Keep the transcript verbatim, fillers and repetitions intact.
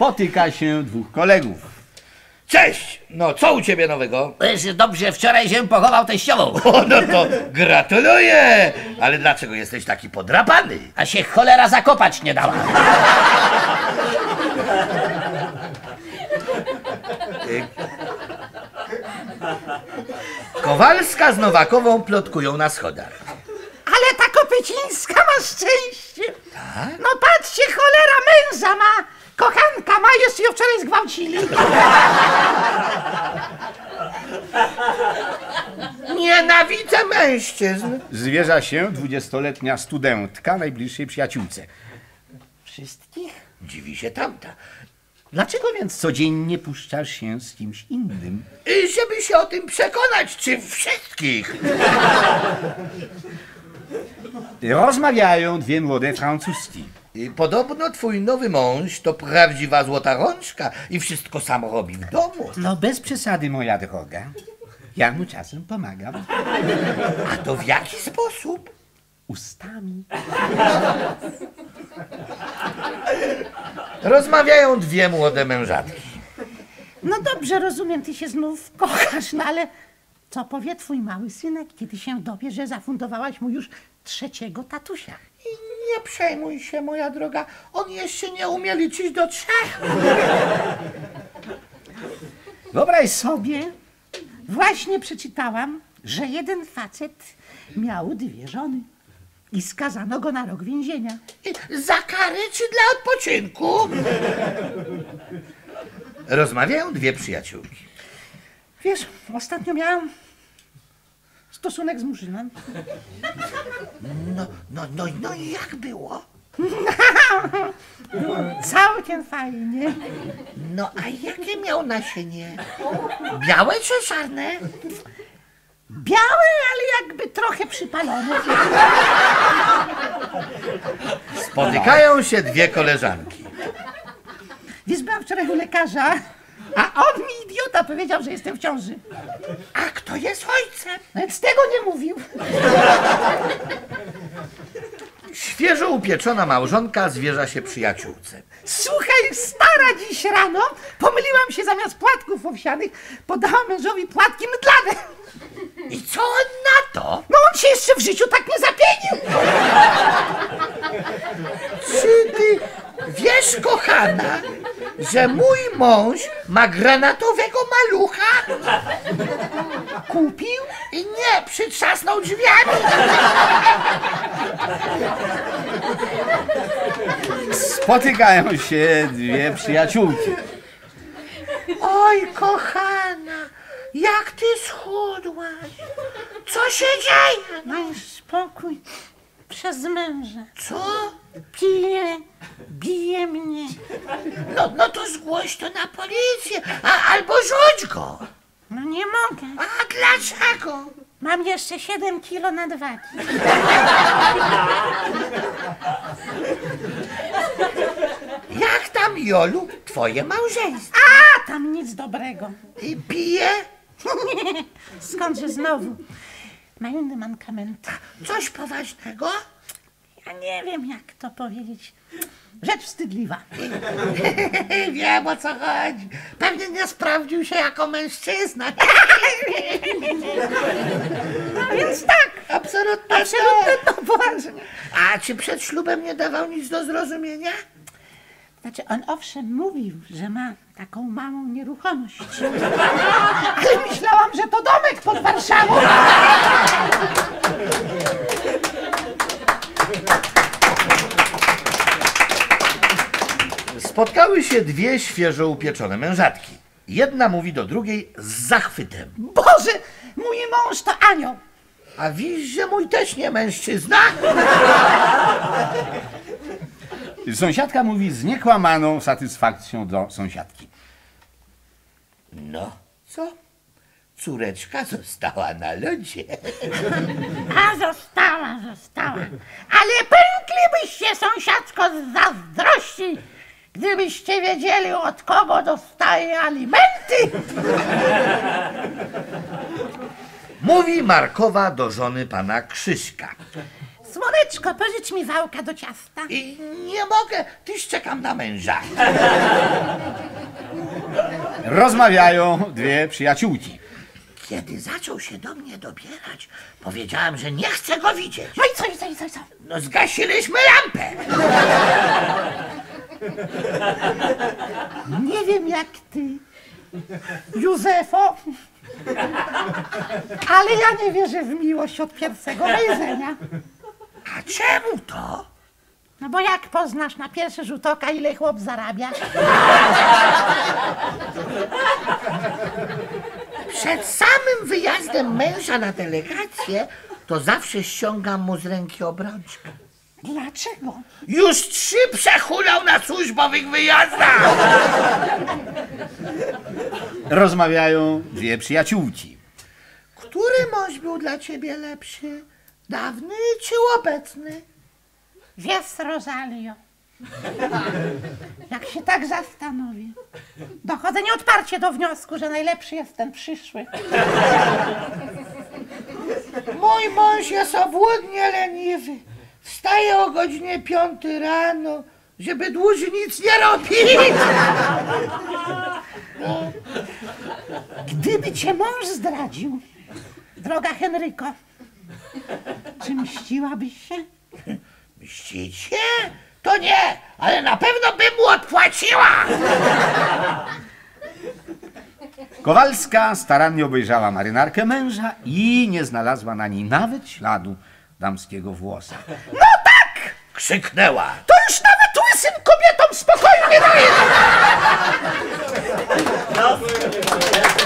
spotyka się dwóch kolegów. Cześć! No, co u ciebie nowego? Dobrze, wczoraj się pochował teściową. O, no to gratuluję! Ale dlaczego jesteś taki podrapany? A się cholera zakopać nie dała. Kowalska z Nowakową plotkują na schodach. Ale ta Kopycińska ma szczęście. Tak? No patrzcie, cholera męża ma. Kochanka ma, jeszcze ją wczoraj zgwałcili. Nienawidzę mężczyzn. Zwierza się dwudziestoletnia studentka najbliższej przyjaciółce. Wszystkich? Dziwi się tamta. Dlaczego więc codziennie puszczasz się z kimś innym? I żeby się o tym przekonać, czy wszystkich. Rozmawiają dwie młode Francuski. I podobno twój nowy mąż to prawdziwa złota rączka i wszystko sam robi w domu. No bez przesady, moja droga. Ja mu czasem pomagam. A to w jaki sposób? Ustami. Rozmawiają dwie młode mężatki. No dobrze, rozumiem, ty się znów kochasz, no ale co powie twój mały synek, kiedy się dowie, że zafundowałaś mu już trzeciego tatusia? I nie przejmuj się, moja droga, on jeszcze nie umie liczyć do trzech. Wyobraź sobie, Sobie właśnie przeczytałam, że jeden facet miał dwie żony i skazano go na rok więzienia. I za karę czy dla odpoczynku? Rozmawiają dwie przyjaciółki. Wiesz, ostatnio miałam stosunek z murzynem. No, no, no, no i jak było? Całkiem fajnie. No, a jakie miał nasienie? Białe czy czarne? Białe, ale jakby trochę przypalone. Spotykają się dwie koleżanki. Wiesz, byłam wczoraj u lekarza, a on mi, idiota, powiedział, że jestem w ciąży. A kto jest ojcem? Więc tego nie mówił. Świeżo upieczona małżonka zwierza się przyjaciółce. Słuchaj, stara, dziś rano pomyliłam się, zamiast płatków owsianych podałam mężowi płatki mydlane. I co on na to? No on się jeszcze w życiu tak nie zapienił. Czy ty wiesz, kochana, że mój mąż ma granatowego malucha? Kupił? I nie, przytrzasnął drzwiami. spotykają się dwie przyjaciółki. Oj, kochana, jak ty schudłaś? Co się dzieje? Daj spokój. Przez męża. Co? Pije, bije mnie. No, no to zgłoś to na policję, a, albo rzuć go. No nie mogę. A dlaczego? Mam jeszcze siedem kilo nadwagi. Jak tam, Jolu, twoje małżeństwo? A, tam nic dobrego. I pije? Skądże znowu? Ma inny mankament. Coś poważnego? Ja nie wiem, jak to powiedzieć. Rzecz wstydliwa. Wiem, o co chodzi. Pewnie nie sprawdził się jako mężczyzna. No więc tak. Absolutnie, Absolutnie, no poważnie. A czy przed ślubem nie dawał nic do zrozumienia? Znaczy, on owszem mówił, że ma taką małą nieruchomość. Ale myślałam, że to domek pod Warszawą. Spotkały się dwie świeżo upieczone mężatki. Jedna mówi do drugiej z zachwytem. Boże, mój mąż to anioł. A widzisz, że mój też nie mężczyzna? Sąsiadka mówi z niekłamaną satysfakcją do sąsiadki. No, co? Córeczka została na lodzie. A została, została. Ale pęklibyście, sąsiadko, z zazdrości, gdybyście wiedzieli, od kogo dostaje alimenty. Mówi Markowa do żony pana Krzyśka. Słoneczko, pożycz mi wałka do ciasta. I nie mogę, tyś czekam na męża. Rozmawiają dwie przyjaciółki. Kiedy zaczął się do mnie dobierać, powiedziałem, że nie chcę go widzieć. No i co, i co, i co, i co? No zgasiliśmy lampę. Nie wiem jak ty, Józefo, ale ja nie wierzę w miłość od pierwszego wejrzenia. A czemu to? No bo jak poznasz na pierwszy rzut oka, ile chłop zarabia? Przed samym wyjazdem męża na delegację, to zawsze ściągam mu z ręki obrączkę. Dlaczego? Już trzy przehulał na służbowych wyjazdach. Rozmawiają dwie przyjaciółki. Który mąż był dla ciebie lepszy? Dawny czy obecny? Wiesz, Rosalio, jak się tak zastanowię, dochodzę nieodparcie do wniosku, że najlepszy jest ten przyszły. Mój mąż jest obłudnie leniwy. Wstaje o godzinie piątej rano, żeby dłużej nic nie robić. Gdyby cię mąż zdradził, droga Henryko, czy mściłabyś się? Mścić się? To nie, ale na pewno bym mu odpłaciła. Kowalska starannie obejrzała marynarkę męża i nie znalazła na niej nawet śladu damskiego włosa. No tak! Krzyknęła. To już nawet łysym kobietom spokoju nie daje!